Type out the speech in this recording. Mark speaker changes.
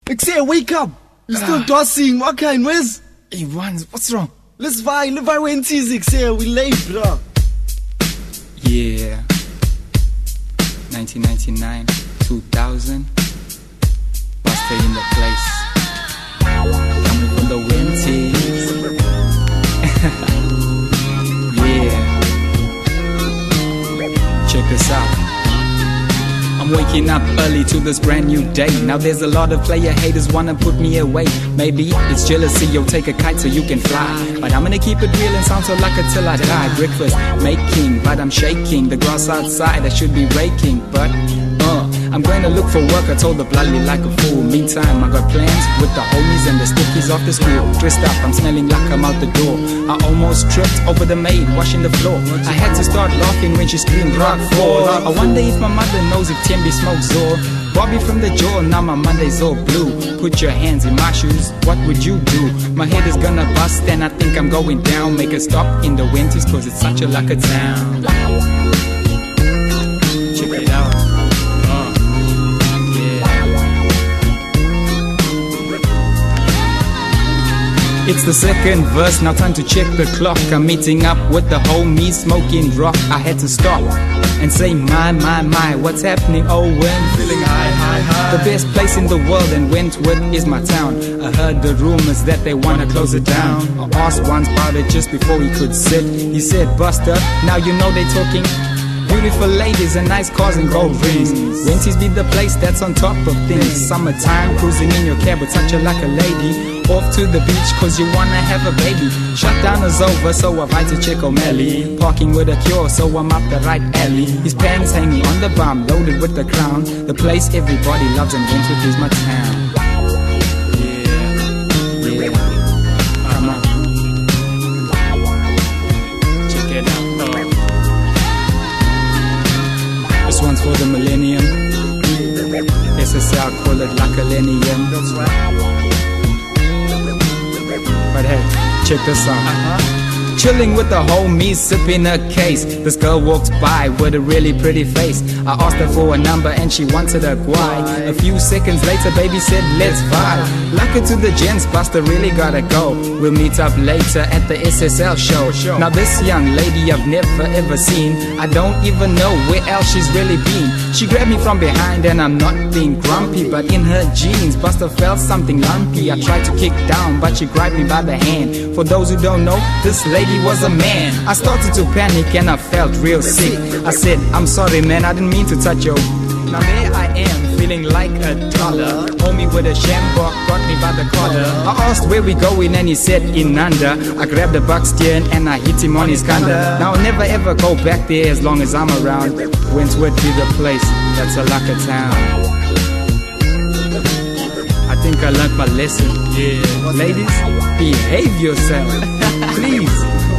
Speaker 1: Like say, wake up. You're still tossing. What kind, Wes?
Speaker 2: Hey, what's wrong?
Speaker 1: Let's vibe when music. Say, we late, bro.
Speaker 2: Yeah. 1999, 2000. Buster in the place. Coming from the Wenties. Yeah. Check this out. I'm waking up early to this brand new day. Now there's a lot of player haters wanna put me away. Maybe it's jealousy, yo, take a kite so you can fly. But I'm gonna keep it real and sound so lucky till I die. Breakfast making, but I'm shaking. The grass outside I should be raking, but I'm going to look for work, I told the bloody like a fool. Meantime, I got plans with the homies and the stickies off the school. Dressed up, I'm smelling like I'm out the door. I almost tripped over the maid washing the floor. I had to start laughing when she screamed rock 4. I wonder if my mother knows if Timby smokes or Bobby from the jaw, now my Monday's all blue. Put your hands in my shoes, what would you do? My head is gonna bust and I think I'm going down. Make a stop in the Wenties cause it's such a lucky town. Check it out. It's the second verse, now time to check the clock. I'm meeting up with the homies, smoking rock. I had to stop and say my, what's happening, Owen? Feeling high. The best place in the world and Wentworth is my town. I heard the rumors that they wanna close it down. I asked once about it just before he could sit. He said, Buster, now you know they talking beautiful ladies and nice cars and gold rings. Wenties be the place that's on top of things. Summertime, cruising in your cab with such a like a lady. Off to the beach cause you wanna have a baby. Shutdown is over so I ride to check O'Malley. Parking with a cure so I'm up the right alley. His pants hanging on the bum, loaded with the crown. The place everybody loves and Wentworth is my town. Yeah, come on. Check it out. This one's for the millennium. SSL call it like a millennium. That's right. But hey, check this out. Chilling with the homies, sipping a case. This girl walked by with a really pretty face. I asked her for a number and she wanted a guy. A few seconds later, baby said, let's vibe. Lucky to the gents, Buster really gotta go. We'll meet up later at the SSL show. Now this young lady I've never ever seen. I don't even know where else she's really been. She grabbed me from behind and I'm not being grumpy, but in her jeans, Buster felt something lumpy. I tried to kick down, but she grabbed me by the hand. For those who don't know, this lady was a man. I started to panic and I felt real sick. I said, I'm sorry man, I didn't mean to touch you. Now there I am, feeling like a dollar. Homie with a shambok got me by the collar. I asked where we going and he said in under. I grabbed the buck steer and I hit him on his kanda. Now I'll never ever go back there as long as I'm around. Wentworth be the place, that's a lucky town. I think I learned my lesson. Yeah. Ladies, behave yourself. Please.